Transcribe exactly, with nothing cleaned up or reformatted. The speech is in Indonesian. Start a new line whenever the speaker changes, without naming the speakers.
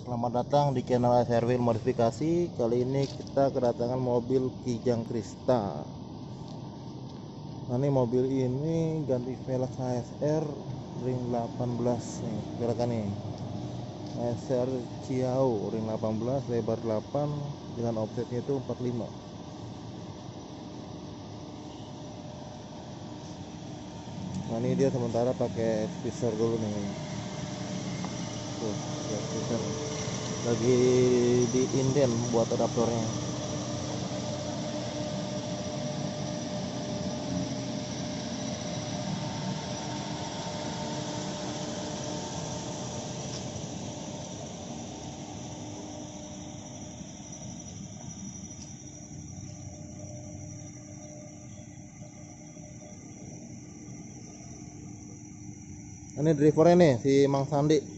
Selamat datang di channel S R W Modifikasi. Kali ini kita kedatangan mobil Kijang Krista. Nah, ini mobil ini ganti velg H S R ring delapan belas nih, gerakan nih. H S R Ciao ring delapan belas, lebar delapan dengan offsetnya itu empat puluh lima. Nah, ini dia sementara pakai spacer dulu nih. Tuh, ya, spacer. Lagi di inden buat adaptornya. Ini drivernya nih, si Mang Sandi.